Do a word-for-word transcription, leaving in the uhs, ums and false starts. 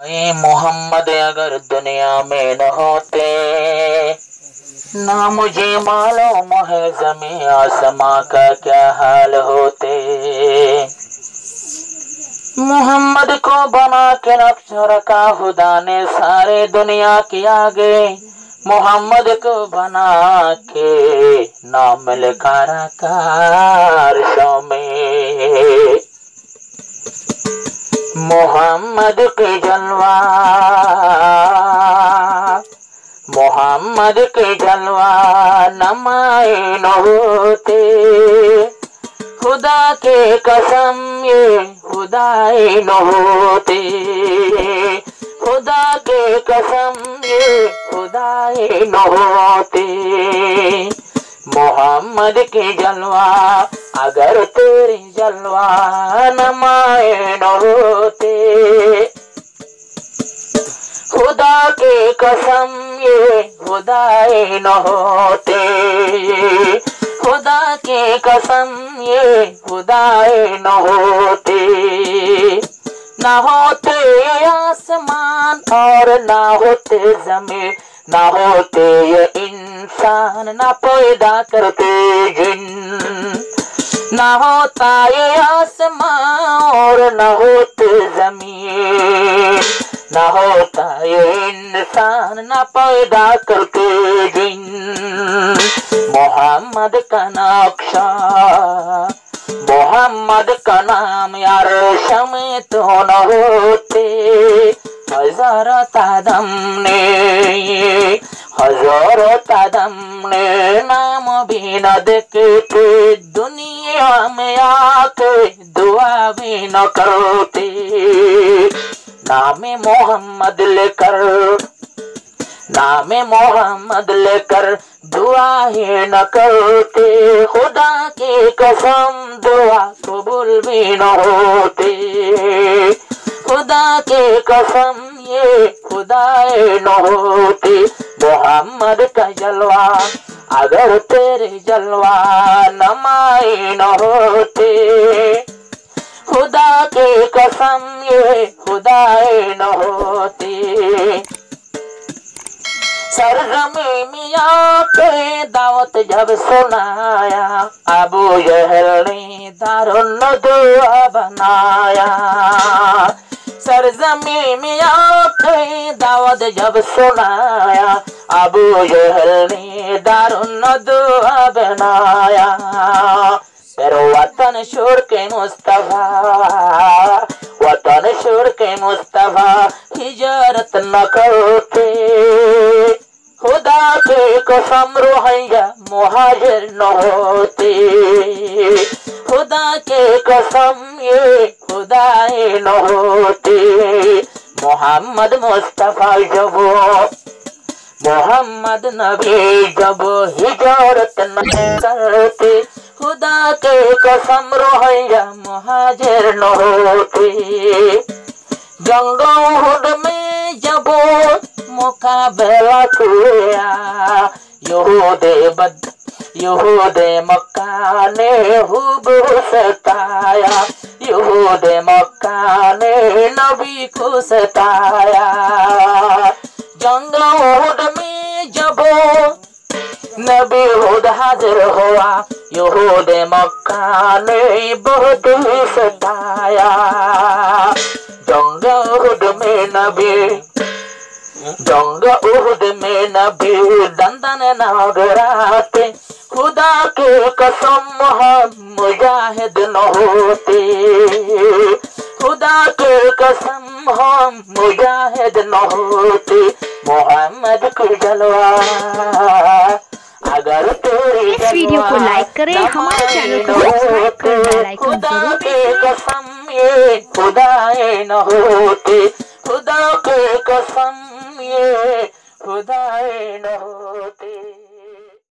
ये मोहम्मद अगर दुनिया में न होते, ना मुझे मालूम है ज़मीं आसमां का क्या हाल होते। मोहम्मद को बना के नक्श रखा खुदा ने सारे दुनिया के आगे। मोहम्मद को बना के नाम लिखा रखा अर्शों में। मोहम्मद के जलवा, मोहम्मद के जलवा नमाए न होते। खुदा के कसम ये खुदाए न होते। खुदा के कसम ये खुदाए न होते। मोहम्मद के जलवा अगर तेरे जलवा नमाए न होते। खुदा के कसम ये खुदाए न होते। खुदा के कसम ये खुदाए न होते। ना होते आसमान और ना होते जमीन, ना होते ये इंसान ना पैदा करते जिन। ना होता ये आसमान और ना होते जमीन, ना होता ये इंसान ना पैदा करते जिन। मोहम्मद का नक्शा, मोहम्मद का नाम यार शमे तो न होते। हजारों तादम ने, हजारों तादम ने नाम भी न देखते। दुनिया में आके दुआ भी न करते। नामे मोहम्मद लेकर, नामे मोहम्मद लेकर दुआ ही न करते। खुदा की कसम दुआ कबूल भी न होते। खुदा के कसम ये खुदाए न होते। मोहम्मद का जलवा अगर तेरे जलवा नमाए न होते। खुदा के कसम ये खुदाए न होते। सरजमी मियाँ पे दावत जब सुनाया, अबू जहल ने दारुल दुआ बनाया। सरजमी मियाँ पे दावत जब सुनाया, अबू जहल ने दारुल दुआ बनाया। फिर वतन छोड़ के मुस्तफा, वतन छोड़ के मुस्तफा हिजरत न करते। खुदा के कसम रोहैया मुहाजिर न होते। खुदा के कसम ये खुदाए न होते। मोहम्मद मुस्तफा जब, मोहम्मद नबी जब हिजरत न करते। खुदा के कसम रोहैया मुहाजिर न होते। जंगो हुद में जब मुकाबला किया, यहूदे बद यहूदे मक्का ने खूब सताया। यहूदे मक्का ने नबी को सताया। जंगो हुद में जब नबी खुद हाजिर हुआ, यहूदे मक्का ने बहुत ही सताया। जंग उहुद में नबी, जंग उहुद में नबी दंदन नागराते। खुदा के कसम हम मुजाहिद न होते। खुदा के कसम हम मुजाहिद न होते। मोहम्मद के जलवा अगर तेरी इस वीडियो को लाइक करें, हमारे चैनल को सब्सक्राइब करें, बेल आइकन जरूर के कसम ये खुदाए न होते। खुदा के कसम ये खुदाए न होते।